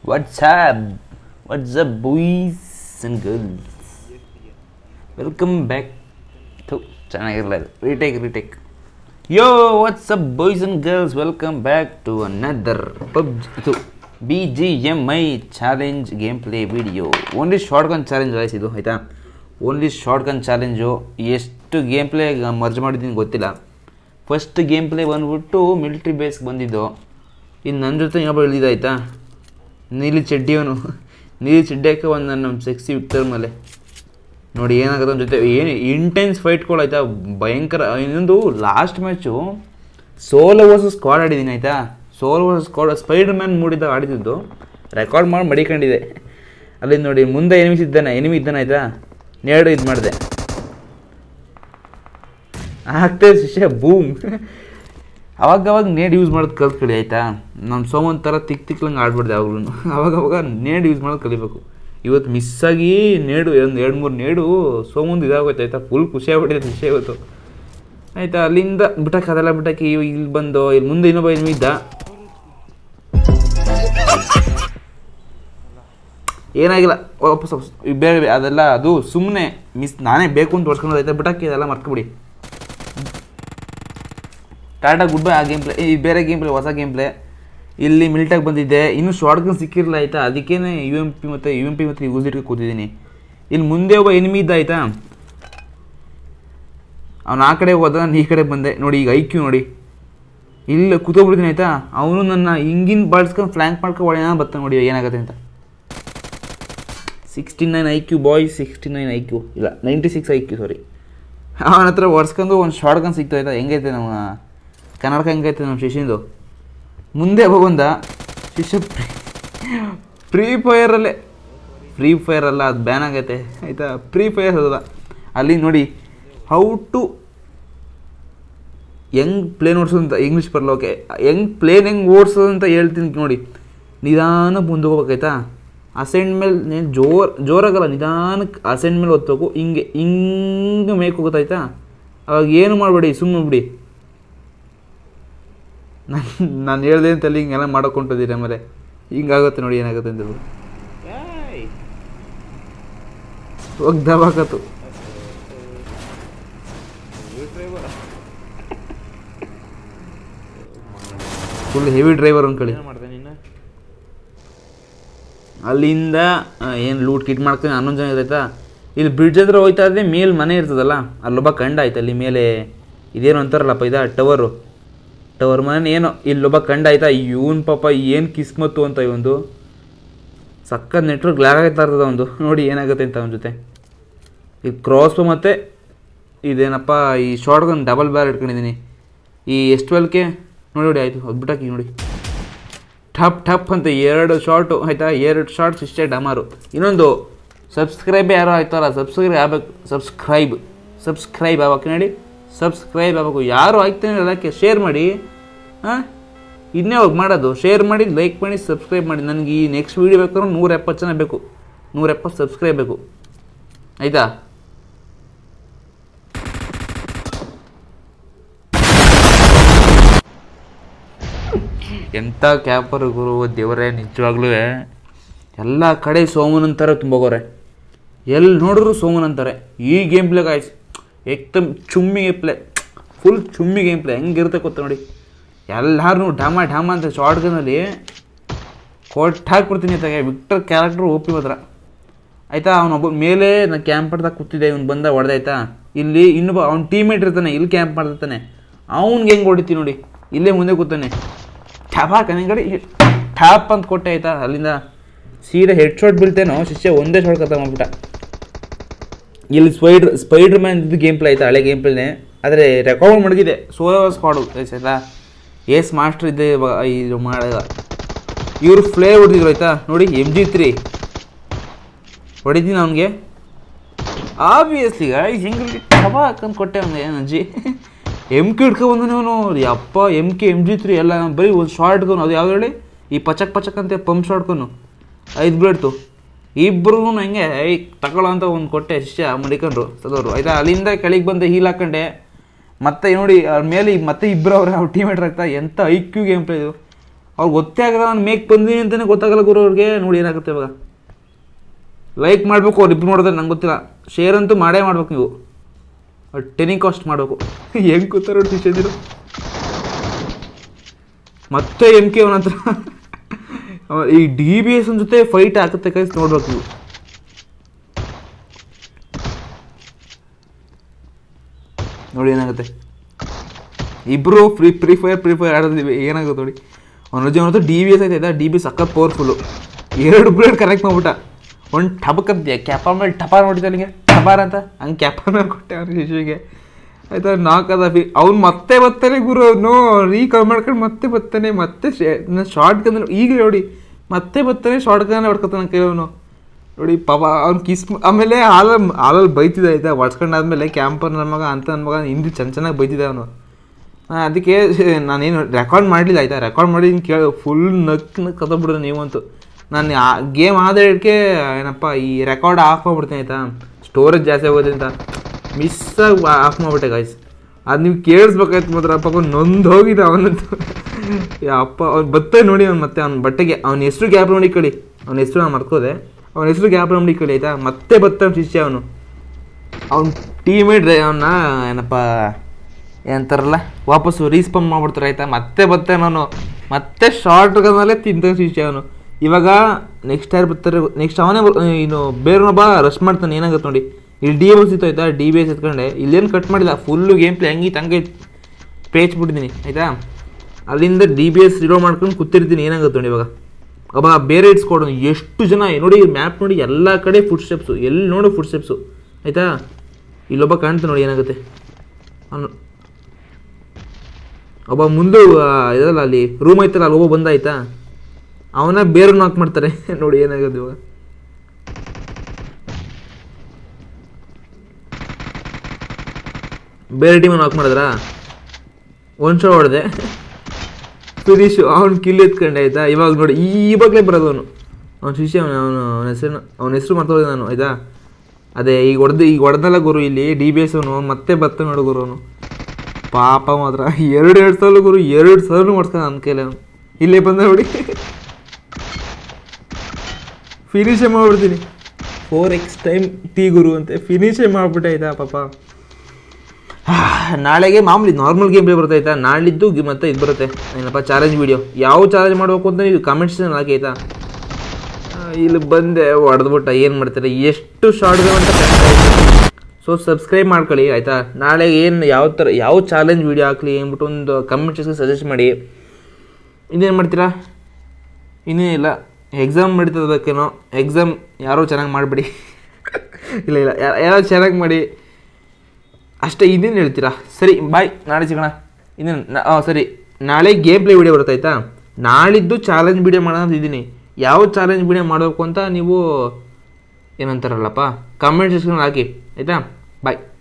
What's up? What's up, boys and girls? Welcome back to ಚೆನ್ನಾಗಿರಲ್ಲ retake. Yo, what's up, boys and girls? Welcome back to another BGMI challenge gameplay video. Only shotgun challenge guys ಇದು ಆಯ್ತಾ. Only shotgun challenge. ಎಷ್ಟು gameplay merge ಮಾಡಿದ್ದೀನಿ ಗೊತ್ತಿಲ್ಲ. First ಗೇಮ್ಪ್ಲೇ ಬಂದ್ಬಿಟ್ಟು military ಬೇಸ್ಗೆ ಬಂದಿದ್ದು. ಇನ್ನು ನನ್ನ ಜೊತೆ ಇನ್ನೊಬ್ಬ ಇಳಿದ ಆಯಿತಾ, ನೀಲಿ ಚಡ್ಡಿಯವನು. ನೀಲಿ ಚಡ್ಡಿಯಕ್ಕೆ ಒಂದು ನನ್ನ ಸೆಕ್ಸಿ ವಿಕ್ಟರ್ ಮೇಲೆ ನೋಡಿ ಏನಾಗುತ್ತೆ ಅವನ ಜೊತೆ. ಏನು ಇಂಟೆನ್ಸ್ ಫೈಟ್ಗಳು ಭಯಂಕರ. ಇನ್ನೊಂದು last match solo versus squad ಆಡಿದ್ದೀನಿ ಆಯಿತಾ. Solo versus squad spider man ಮೂಡಿದಾಗ ಆಡಿದ್ದು ರೆಕಾರ್ಡ್ ಮಾಡಿ ಮಡಿಕೊಂಡಿದೆ. ಅಲ್ಲಿ ನೋಡಿ ಮುಂದೆ ಎನಿಮಿ ಇದ್ದಾನೆ ಆಯಿತಾ. ನೇಡು ಇದು ಮಾಡಿದೆ ಆಗ್ತದೆ ಶಿಷ್ಯ ಬೂಮ್. ಅವಾಗವಾಗ ನೇಡ್ ಯೂಸ್ ಮಾಡೋದು ಕಲ್ತ್ಕೊಳ್ಳಿ ಆಯಿತಾ. ನಮ್ಮ ಸೋಮನ್ ಥರ ತಿಕ್ಲಂಗೆ ಆಡ್ಬಿಡ್ದೆ ಯಾವಾಗಲೂ. ಅವಾಗವಾಗ ನೇಡ್ ಯೂಸ್ ಮಾಡೋದು ಕಲಿಬೇಕು. ಇವತ್ತು ಮಿಸ್ಸಾಗಿ ನೇಡು ಒಂದು 2-3 ನೇಡು ಸೋಮಂದು ಇದಾಗೋಯ್ತು ಆಯಿತಾ. ಫುಲ್ ಖುಷಿಯಾಗ್ಬಿಟ್ಟಿದೆ ವಿಷಯ ಇವತ್ತು ಆಯಿತಾ. ಅಲ್ಲಿಂದ ಬಿಟ್ಟಕ್ಕೆ ಅದೆಲ್ಲ ಬಿಟ್ಟಕ್ಕೆ ಇಲ್ಲಿ ಬಂದು ಇಲ್ಲಿ ಮುಂದೆ ಇನ್ನೊಬ್ಬ ಇದ್ದ. ಏನಾಗಿಲ್ಲ ವಾಪಸ್ ಬೇರೆ ಅದೆಲ್ಲ ಅದು ಸುಮ್ಮನೆ ಮಿಸ್. ನಾನೇ ಬೇಕು ಅಂತ ಹೊಡ್ಸ್ಕೊಂಡು ಆಯ್ತಾ. ಬಿಟ್ಟಕ್ಕೆ ಇದೆಲ್ಲ ಮರ್ಕೊಬಿಡಿ. Tata good bye. ಆ ಗೇಮ್ ಪ್ಲೇ ಈ ಬೇರೆ ಗೇಮ್ ಪ್ಲೇ ಹೊಸ ಗೇಮ್ ಪ್ಲೇ. ಇಲ್ಲಿ ಮಿಲಿಟಾಗಿ ಬಂದಿದ್ದೆ. ಇನ್ನೂ ಶಾರ್ಟ್ಗನ್ ಸಿಕ್ಕಿರಲಿಲ್ಲ ಆಯಿತಾ. ಅದಕ್ಕೇ ಯು ಎಮ್ ಪಿ ಮತ್ತು ಯೂಸ್ ಇಟ್ಕೊಂಡು ಕೂತಿದ್ದೀನಿ. ಇಲ್ಲಿ ಮುಂದೆ ಒಬ್ಬ ಎನಿಮಿ ಇದ್ದ ಆಯಿತಾ. ಅವ್ನು ಆ ಕಡೆ ಹೋದ, ನಾನು ಈ ಕಡೆ ಬಂದೆ. ನೋಡಿ ಈಗ ಐಕ್ಯೂ ನೋಡಿ ಇಲ್ಲಿ ಕೂತ್ಕೊಬಿಡ್ತೀನಿ ಆಯಿತಾ. ಅವನು ನನ್ನ ಹಿಂಗಿನ ಬಾಳ್ಸ್ಕೊಂಡು ಫ್ಲ್ಯಾಂಕ್ ಮಾಡ್ಕೊಂಡು ಒಳ್ಳೆ ಬರ್ತಾನೆ ನೋಡಿ ಏನಾಗುತ್ತೆ ಅಂತ. 69 IQ ಬಾಯ್ಸ್. 69 IQ ಇಲ್ಲ 96 IQ ಸಾರಿ. ಅವನ ಹತ್ರ ಒಡ್ಸ್ಕೊಂಡು ಒಂದು ಶಾರ್ಟ್ಗನ್ ಸಿಕ್ತು ಆಯಿತಾ. ಹೆಂಗೈತೆ ನಮ್ಮ ಕನ್ನಡಕ ಹೆಂಗೈತೆ ನಮ್ಮ ಶಿಷ್ಯಂದು. ಮುಂದೆ ಬಂದ ಶಿಷ್ಯ ಫ್ರೀ ಫೈರ್ ಅಲ್ಲ ಅದು ಬ್ಯಾನ್ ಆಗೈತೆ ಆಯಿತಾ. ಫ್ರೀ ಫೈರ್ ಅಲ್ಲ. ಅಲ್ಲಿ ನೋಡಿ ಹೌ ಟು ಹೆಂಗೆ ಪ್ಲೇನ್ ಓಡಿಸೋದಂತ ಇಂಗ್ಲೀಷ್ ಬರಲ್ಲ. ಓಕೆ ಪ್ಲೇನ್ ಹೆಂಗೆ ಓಡಿಸೋದಂತ ಹೇಳ್ತೀನಿ ನೋಡಿ. ನಿಧಾನ ಮುಂದೆ ಹೋಗ್ಬೇಕಾಯ್ತಾ. ಅಸೆಂಡ್ ಮೇಲೆ ಜೋರಾಗಲ್ಲ, ನಿಧಾನಕ್ಕೆ ಅಸೆಂಡ್ ಮೇಲೆ ಓದ್ಬೇಕು. ಹಿಂಗೆ ಮೇಕ್ ಹೋಗುತ್ತಾಯ್ತಾ. ಅವಾಗ ಏನು ಮಾಡಬೇಡಿ, ಸುಮ್ಮನೆ ಬಿಡಿ. ನಾನು ಹೇಳ್ದೆ ಅಂತಲ್ಲಿ ಹಿಂಗೆಲ್ಲ ಮಾಡೋಕೊಂಟಿದ್ದೀರಿ. ಆಮೇಲೆ ಹಿಂಗಾಗುತ್ತೆ ನೋಡಿ ಏನಾಗುತ್ತೆ ಅಂತ ಹೋಗಿ ದಬಾಕತ್ತು. ಫುಲ್ ಹೆವಿ ಡ್ರೈವರ್ ಅಂದ್ಕೊಳ್ಳಿ. ಅಲ್ಲಿಂದ ಏನು ಲೂಟ್ ಕಿಟ್ ಮಾಡ್ಕೊಂಡು 11 ಜನ ಇರೈತಾ. ಇಲ್ಲಿ ಬ್ರಿಡ್ಜ್ ಹತ್ರ ಹೋಯ್ತಾ ಇದ್ದರೆ ಮೇಲೆ ಮನೆ ಇರ್ತದಲ್ಲ, ಅಲ್ಲೊಬ್ಬ ಕಂಡ ಆಯ್ತು. ಅಲ್ಲಿ ಮೇಲೆ ಇದೇನು ಅಂತಾರಲ್ಲಪ್ಪ ಟವರ್ ಮನೆ ಏನೋ. ಇಲ್ಲೊಬ್ಬ ಕಂಡ ಆಯ್ತಾ. ಇವನ್ ಪಾಪ ಏನು ಕಿಸ್ಮತ್ತು ಅಂತ. ಇವೊಂದು ಸಕ್ಕತ್ ನೆಟ್ವರ್ಕ್ ಲ್ಯಾಗ್ ಆಗ್ತಾ ಇರ್ತದೆ ಒಂದು. ನೋಡಿ ಏನಾಗುತ್ತೆ ಅಂತ ಅವನ ಜೊತೆ. ಈ ಕ್ರಾಸ್ ಮತ್ತು ಇದೇನಪ್ಪ ಈ ಶಾರ್ಟ್ಗನ್ ಡಬಲ್ ಬ್ಯಾರ್ ಇಟ್ಕೊಂಡಿದ್ದೀನಿ. ಈ S12ಕ್ಕೆ ನೋಡಿ ಆಯಿತು ಹೊದ್ಬಿಟ್ಟಾಕಿ ನೋಡಿ. ಟಪ್ ಅಂತ 2 ಶಾರ್ಟು ಆಯಿತಾ. 2 ಶಾರ್ಟ್ಸ್ ಇಷ್ಟೇ ಡಮಾರು. ಇನ್ನೊಂದು ಸಬ್ಸ್ಕ್ರೈಬೇ ಯಾರೋ ಆಯ್ತಾರ. ಸಬ್ಸ್ಕ್ರೈಬ್ ಆಗ್ಬೇಕು ನೋಡಿ. ಸಬ್ಸ್ಕ್ರೈಬ್ ಆಗಬೇಕು. ಯಾರು ಆಗ್ತಾನೆ ಅದಕ್ಕೆ ಶೇರ್ ಮಾಡಿ. ಇದನ್ನೇ ಹೋಗಿ ಮಾಡೋದು. ಶೇರ್ ಮಾಡಿ, ಲೈಕ್ ಮಾಡಿ, ಸಬ್ಸ್ಕ್ರೈಬ್ ಮಾಡಿ. ನನಗೆ ಈ ನೆಕ್ಸ್ಟ್ ವೀಡಿಯೋ ಬೇಕಾದ್ರೂ 170 ಜನ ಬೇಕು. 170 ಸಬ್ಸ್ಕ್ರೈಬ್ ಬೇಕು ಆಯಿತಾ. ಎಂಥ ಕ್ಯಾಪರ್ ಗುರು ದೇವರೇ. ನಿಜವಾಗ್ಲೂ ಎಲ್ಲ ಕಡೆ ಸೋಮನ್ ಅಂತಾರೆ ತುಂಬೋಗೋರೆ. ಎಲ್ಲಿ ನೋಡಿದ್ರು ಸೋಮನ್ ಅಂತಾರೆ. ಈ ಗೇಮ್ ಪ್ಲೇ ಗಾಯ್ಸ್ ಏಕ್ದಮ್ ಚುಮ್ಮಿ ಗೇಮ್ ಪ್ಲೇ. ಫುಲ್ ಚುಮ್ಮಿ ಗೇಮ್ ಪ್ಲೇ. ಹೆಂಗಿರುತ್ತೆ ಗೊತ್ತ ನೋಡಿ. ಎಲ್ಲರೂ ಢಾಮ ಅಂತ ಶಾರ್ಟ್ಗನಲ್ಲಿ ಕೊಟ್ಟು ಹಾಕ್ಬಿಡ್ತೀನಿ ಆಯ್ತಾ. ವಿಕ್ಟರ್ ಕ್ಯಾರೆಕ್ಟ್ರು ಓಪಿ ಮಾತ್ರ ಆಯಿತಾ. ಅವನೊಬ್ಬ ಮೇಲೆ ನಾನು ಕ್ಯಾಂಪ್ ಮಾಡ್ದಾಗ ಕೂತಿದ್ದೆ. ಇವ್ನು ಬಂದ ಹೊಡೆದಾಯ್ತಾ. ಇಲ್ಲಿ ಇನ್ನೊಬ್ಬ ಅವ್ನ ಟೀಮೇಟ್ ಇರ್ತಾನೆ, ಇಲ್ಲಿ ಕ್ಯಾಂಪ್ ಮಾಡ್ತಾನೆ. ಅವ್ನಿಗೆ ಹೆಂಗೆ ಹೊಡಿತೀನಿ ನೋಡಿ. ಇಲ್ಲೇ ಮುಂದೆ ಕೂತಾನೆ. ಕಡೆ ಟ್ಯಾಪ್ ಅಂತ ಕೊಟ್ಟೆ ಆಯಿತಾ. ಅಲ್ಲಿಂದ ಸೀದಾ ಹೆಡ್ ಶಾಟ್ ಬೀಳ್ತೇನೋ. ಶಿಷ್ಯ ಒಂದೇ ಶಾಟ್ ಕತ್ತ ಮಾಡ್ಬಿಟ್ಟ. ಇಲ್ಲಿ ಸ್ಪೈಡರ್ ಮ್ಯಾನ್ ಇದು ಗೇಮ್ ಪ್ಲೇ ಆಯಿತಾ. ಹಳೆ ಗೇಮ್ ಪ್ಲೇನೇ. ಆದರೆ ರೆಕಾರ್ಡ್ ಮಡಗಿದೆ. ಸೋಲೋ ಸ್ಕ್ವಾಡು ಆಯ್ತಾ. ಏಸ್ ಮಾಸ್ಟರ್ ಇದ್ದೆ ಇದು ಮಾಡಿದ. ಇವರು ಫ್ಲೇ ಹೊಡೆದಿದ್ರು ಆಯಿತಾ. ನೋಡಿ MG3 ಹೊಡಿತೀನಿ ಅವನಿಗೆ. ಆಬ್ವಿಯಸ್ಲಿ ಹಿಂಗೆ ಟಬ ಹಾಕಂದು ಕೊಟ್ಟೆ ಅವನಿಗೆ. ಅಜ್ಜಿ MK ಹಿಡ್ಕೊಬಂದನೇ ಅವನು. ಯಪ್ಪ MG3 ಎಲ್ಲ ಬರೀ ಒಂದು ಶಾರ್ಟ್ಗನು. ಅದು ಯಾವ್ದು ಹೇಳಿ ಈ ಪಚಕ್ ಅಂತ ಪಂಪ್ ಶಾರ್ಟ್ಗನು 5 ಬ್ಲೇಡ್ತು. ಇಬ್ಬರು ಹಂಗೆ ತಗೊಳ್ಳೋ ಅಂತ ಒಂದು ಕೊಟ್ಟೆ. ಶಿಷ್ಯ ಮಡಿಕೊಂಡ್ರು ಸದವರು ಆಯಿತಾ. ಅಲ್ಲಿಂದ ಕೆಳಗೆ ಬಂದೆ, ಹೀಲ್ ಹಾಕೊಂಡೆ. ಮತ್ತೆ ನೋಡಿ ಅವ್ರ ಮೇಲೆ ಮತ್ತೆ ಇಬ್ಬರು ಅವ್ರೆ ಅವ್ರ ಟೀಮೇಟ್ ಆಗ್ತಾ. ಎಂಥ IQ ಗೇಮ್ ಪ್ಲೇ ಇದು. ಅವ್ರಿಗೆ ಗೊತ್ತೇ ಆಗಲ್ಲ ನಾನು ಮೇಕ್ ಬಂದೀನಿ ಅಂತಲೇ ಗೊತ್ತಾಗಲ್ಲ ಗುರು ಅವ್ರಿಗೆ. ನೋಡಿ ಏನಾಗುತ್ತೆ ಇವಾಗ. ಲೈಕ್ ಮಾಡಬೇಕು, ಅವ್ರು ಇಬ್ಬರು ನೋಡಿದ್ರೆ ನಂಗೆ ಗೊತ್ತಿಲ್ಲ. ಶೇರ್ ಅಂತೂ ಮಾಡೇ ಮಾಡ್ಬೇಕು ನೀವು, ಟೆನಿಂಗ್ ಕಾಸ್ಟ್ ಮಾಡಬೇಕು. ಹೆಂಗೆ ಕೂತಾರ ನೋಡಿ ಶಿಷ್ಯಂದಿರು. ಮತ್ತೆ MK ಅವನ ಹತ್ರ ಈ DBS ಜೊತೆ ಫೈಟ್ ಆಗುತ್ತೆ ಕೈಸ್, ನೋಡ್ಬೇಕು ನೀವು. ನೋಡಿ ಏನಾಗುತ್ತೆ. ಇಬ್ಬರು ಫ್ರೀ ಫೈರ್ ಆಡೋದಿವಿ, ಏನಾಗುತ್ತೆ ನೋಡಿ. ಅವನ ಅವನತ್ರ DBS ಐತೆ. DBS ಸಖತ್ ಪವರ್ಫುಲ್ಲು. 2 ಬುಲೆಟ್ ಕನೆಕ್ಟ್ ಮಾಡ್ಬಿಟ್ಟ. ಒಂದು ಟಬಕ್ಕಂತೆ ಕ್ಯಾಪ ಮೇಲೆ ಟಪಾರ್ ಹೊಡಿತ ನನಗೆ, ಟಪಾರ್ ಅಂತ ಹಂಗೆ ಕ್ಯಾಪ ಮೇಲೆ ಕೊಟ್ಟೆ ಅವ್ನ ಶಿಶುವಿಗೆ. ಆಯ್ತಾ, ನಾಲ್ಕದ ಅವ್ನು ಮತ್ತೆ ಬರ್ತಾನೆ ಗುರು. ಅವನು ರೀಕಾಲ್ ಮಾಡ್ಕೊಂಡು ಮತ್ತೆ ಬರ್ತಾನೆ. ಮತ್ತೆ ಶಾರ್ಟ್ ಗನ್ ಈಗ ನೋಡಿ ಮತ್ತೆ ಬರ್ತಾನೆ, ಶಾರ್ಟ್ ಗನ್ ಹೊಡ್ಕೊತಾನೆ ಕೈಯವನು ನೋಡಿ ಪಾಪ. ಅವ್ನು ಕಿಸ್ ಆಮೇಲೆ ಹಾಲಲ್ಲಿ ಬೈತಿದ್ದ. ಆಯ್ತಾ, ಹೊಡ್ಸ್ಕೊಂಡಾದ್ಮೇಲೆ ಕ್ಯಾಂಪರ್ ನನ್ನ ಮಗ ಅಂತ ನನ್ನ ಮಗ ಹಿಂದಿ ಚೆನ್ನಾಗಿ ಬೈತಿದ್ದೆ ಅವನು. ಅದಕ್ಕೆ ನಾನೇನು ರೆಕಾರ್ಡ್ ಮಾಡಲಿಲ್ಲ. ಆಯಿತಾ, ರೆಕಾರ್ಡ್ ಮಾಡಿ ಕೇಳಿ ಫುಲ್ ನಕ್ ಕತ್ತೋಗ್ಬಿಡ್ರೆ ನೀವಂತೂ. ನಾನು ಗೇಮ್ ಆದಕ್ಕೆ ಏನಪ್ಪ ಈ ರೆಕಾರ್ಡ್ ಆಫ್ ಮಾಡ್ಬಿಡ್ತೀನಿ. ಆಯಿತಾ, ಸ್ಟೋರೇಜ್ ಜಾಸ್ತಿ ಆಗೋದು ಅಂತ ಮಿಸ್ಸಾಗಿ ಆಫ್ ಮಾಡಿಬಿಟ್ಟೆ ಗಾಯ್ಸ್. ಅದು ನೀವು ಕೇಳಿಸ್ಬೇಕಾಯ್ತು ಮಾತ್ರ. ಪಾಪ ನೊಂದು ಹೋಗಿದೆ ಅವನಂತೂ. ಅಪ್ಪ ಅವ್ನು ಬರ್ತಾನೆ ನೋಡಿ. ಅವ್ನು ಮತ್ತೆ ಅವ್ನ ಬಟ್ಟೆಗೆ ಅವ್ನ ಹೆಸರು ಗ್ಯಾಪ್ ನೋಡಿ ಕಳಿ. ಅವ್ನ ಹೆಸರು ನಾನು ಮರ್ಕೋದೆ. ಅವನ ಹೆಸರು ಗ್ಯಾಪ್ ನೋಡಿ ಕಳಿ. ಆಯಿತಾ, ಮತ್ತೆ ಬರ್ತಾನೆ ಶಿಷ್ಯ ಅವನು. ಅವ್ನ ಟೀಮೇಟ್ ಅವನ್ನ ಏನಪ್ಪ ಏನಂತಾರಲ್ಲ ವಾಪಸ್ಸು ರೀಸ್ಪಾನ್ ಮಾಡ್ಬಿಡ್ತಾರೆ. ಆಯಿತಾ, ಮತ್ತೆ ಬರ್ತಾನೆ ಅವನು. ಮತ್ತೆ ಶಾರ್ಟ್ ಗನ್ನಲ್ಲೇ ತಿಂತಾನೆ ಶಿಷ್ಯ ಅವನು. ಇವಾಗ ನೆಕ್ಸ್ಟ್ ಯಾರು ಬರ್ತಾರೆ, ನೆಕ್ಸ್ಟ್ ಅವನೇ ಇನ್ನು ಬೇರೆನೊಬ್ಬ ರಶ್ ಮಾಡ್ತಾನೆ. ಏನಾಗುತ್ತೆ ನೋಡಿ, ಇಲ್ಲಿ DBS ಇತ್ತು. ಆಯಿತಾ, DBS ಎತ್ಕೊಂಡೆ. ಇಲ್ಲೇನು ಕಟ್ ಮಾಡಿಲ್ಲ, ಫುಲ್ಲು ಗೇಮ್ ಪ್ಲೇ ಹಂಗಿತ್ತು ಹಂಗೆ ಪೇಚ್ಬಿಟ್ಟಿದ್ದೀನಿ. ಆಯಿತಾ, ಅಲ್ಲಿಂದ DBS ರಿಲೋ ಮಾಡ್ಕೊಂಡು ಕೂತಿರ್ತೀನಿ. ಏನಾಗುತ್ತೆ ನೋಡಿ ಇವಾಗ. ಅಬ್ಬ ಬೇರೆ ಇಡ್ಸ್ಕೊಡೋಣ. ಎಷ್ಟು ಜನ ನೋಡಿ, ಮ್ಯಾಪ್ ನೋಡಿ ಎಲ್ಲ ಕಡೆ ಫುಡ್ ಸ್ಟೆಪ್ಸು, ಎಲ್ಲಿ ನೋಡು ಫುಡ್ ಸ್ಟೆಪ್ಸು. ಆಯಿತಾ, ಇಲ್ಲೊಬ್ಬ ಕಾಣ್ತಾನೆ ನೋಡಿ. ಏನಾಗುತ್ತೆ ಅವನು ಒಬ್ಬ ಮುಂದೆ ಇದಲ್ಲ, ಅಲ್ಲಿ ರೂಮ್ ಐತಲ್ಲ, ಅಲ್ಲಿ ಒಬ್ಬ ಬಂದ. ಆಯಿತಾ, ಅವನ ಬೇರೆ ನಾಕ್ ಮಾಡ್ತಾರೆ ನೋಡಿ. ಏನಾಗೋದು ಇವಾಗ. ಬೇರೆ ಟೀಮ್ ನಾಕ್ ಮಾಡಿದ್ರಾ, ಒಂದು ಶೋ ಹೊಡೆದೆ ಫಿನಿಶು. ಅವ್ನು ಕಿಲ್ ಎತ್ಕೊಂಡೆ. ಆಯಿತಾ, ಇವಾಗ ನೋಡಿ ಇವಾಗಲೇ ಬರೋದು ಅವನು. ಅವ್ನ ಶಿಷ್ಯ ಅವನ ಹೆಸರು ಮರ್ತೋದೆ ನಾನು. ಆಯಿತಾ, ಅದೇ ಈಗ ಹೊಡೆದಲ್ಲ ಗುರು ಇಲ್ಲಿ DBS ಅವನು. ಮತ್ತೆ ಬರ್ತಾನೆ ನೋಡು ಗುರು ಅವನು. ಪಾಪ ಮಾತ್ರ 2 ಸಲ ಗುರು, 2 ಸಲ ಮಾಡ್ತಾನೆ ನನ್ನ ಕೈಲಿ ಅವನು. ಇಲ್ಲೇ ಬಂದ ನೋಡಿ ಫಿನಿಶೇ ಮಾಡ್ಬಿಡ್ತೀನಿ. 4x ಟೈಮ್ T ಗುರು ಅಂತೆ ಫಿನಿಶೇ ಮಾಡಿಬಿಟ್ಟೆ. ಆಯಿತಾ, ಪಾಪ ನಾಳೆಗೆ ಮಾಮೂಲಿ ನಾರ್ಮಲ್ ಗೇಮ್ ಪ್ಲೇ ಬರುತ್ತೆ. ಆಯಿತಾ, ನಾಳಿದ್ದು ಮತ್ತೆ ಇದು ಬರುತ್ತೆ ಏನಪ್ಪ ಚಾಲೆಂಜ್ ವೀಡಿಯೋ. ಯಾವ ಚಾಲೆಂಜ್ ಮಾಡಬೇಕು ಅಂತ ನೀವು ಕಮೆಂಟ್ಸಲ್ಲಿ ಹಾಕಿ. ಆಯಿತಾ, ಇಲ್ಲಿ ಬಂದೆ ಹೊಡೆದ್ಬಿಟ್ಟ. ಏನು ಮಾಡ್ತಾರೆ, ಎಷ್ಟು ಶಾರ್ಟ್ ಅಂತ. ಸೊ ಸಬ್ಸ್ಕ್ರೈಬ್ ಮಾಡ್ಕೊಳ್ಳಿ. ಆಯಿತಾ, ನಾಳೆ ಏನು ಯಾವ ಚಾಲೆಂಜ್ ವೀಡಿಯೋ ಹಾಕಲಿ ಅಂದ್ಬಿಟ್ಟು ಒಂದು ಕಮೆಂಟ್ಸ್ಗೆ ಸಜೆಸ್ಟ್ ಮಾಡಿ. ಇನ್ನೇನು ಮಾಡ್ತೀರಾ, ಇನ್ನೇನಿಲ್ಲ. ಎಕ್ಸಾಮ್ ನಡೀತದಬೇಕೇನೋ. ಎಕ್ಸಾಮ್ ಯಾರೋ ಚೆನ್ನಾಗಿ ಮಾಡಿಬಿಡಿ. ಇಲ್ಲ ಯಾರೋ ಚೆನ್ನಾಗಿ ಮಾಡಿ ಅಷ್ಟೇ. ಇನ್ನೇನು ಹೇಳ್ತೀರಾ. ಸರಿ ಬಾಯ್, ನಾಳೆ ಸಿಗೋಣ. ಇನ್ನೇನು ಸರಿ, ನಾಳೆ ಗೇಮ್ ಪ್ಲೇ ವೀಡಿಯೋ ಬರುತ್ತೆ. ಆಯಿತಾ, ನಾಳಿದ್ದು ಚಾಲೆಂಜ್ ವೀಡಿಯೋ ಮಾಡೋಣ ಅಂತ ಇದ್ದೀನಿ. ಯಾವ ಚಾಲೆಂಜ್ ವೀಡಿಯೋ ಮಾಡಬೇಕು ಅಂತ ನೀವು ಏನಂತಾರಲ್ಲಪ್ಪ ಕಮೆಂಟ್ ಸೆಕ್ಷನ್ ಹಾಕಿ. ಆಯಿತಾ, ಬಾಯ್.